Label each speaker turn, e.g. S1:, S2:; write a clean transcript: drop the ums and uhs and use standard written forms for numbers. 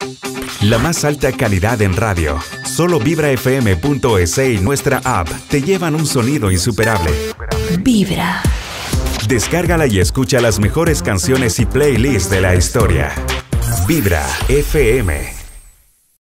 S1: La más alta calidad en radio. Solo vibrafm.es y nuestra app te llevan un sonido insuperable.
S2: Vibra.
S1: Descárgala y escucha las mejores canciones y playlists de la historia. Vibra FM.